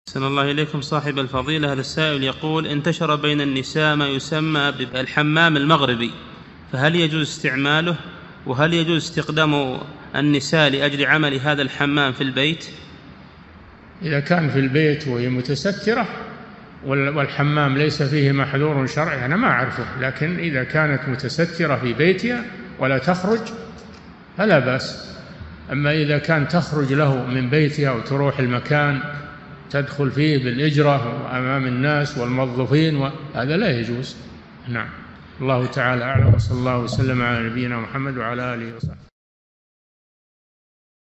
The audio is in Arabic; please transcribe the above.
أحسن الله إليكم صاحب الفضيلة. هذا السائل يقول: انتشر بين النساء ما يسمى بالحمام المغربي، فهل يجوز استعماله؟ وهل يجوز استخدام النساء لأجل عمل هذا الحمام في البيت؟ إذا كان في البيت وهي متسترة والحمام ليس فيه محذور شرعي أنا ما أعرفه، لكن إذا كانت متسترة في بيتها ولا تخرج فلا بأس. أما إذا كان تخرج له من بيتها وتروح المكان تدخل فيه بالإجرة أمام الناس والموظفين هذا لا يجوز. نعم. الله تعالى أعلم، وصلى الله وسلم على نبينا محمد وعلى آله وصحبه.